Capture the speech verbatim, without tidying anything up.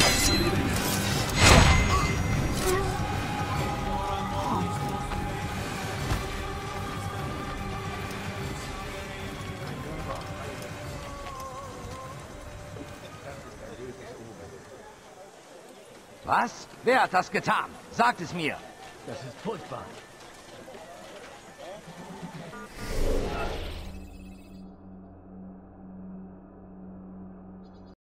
Was? Wer hat das getan? Sagt es mir! Das ist furchtbar.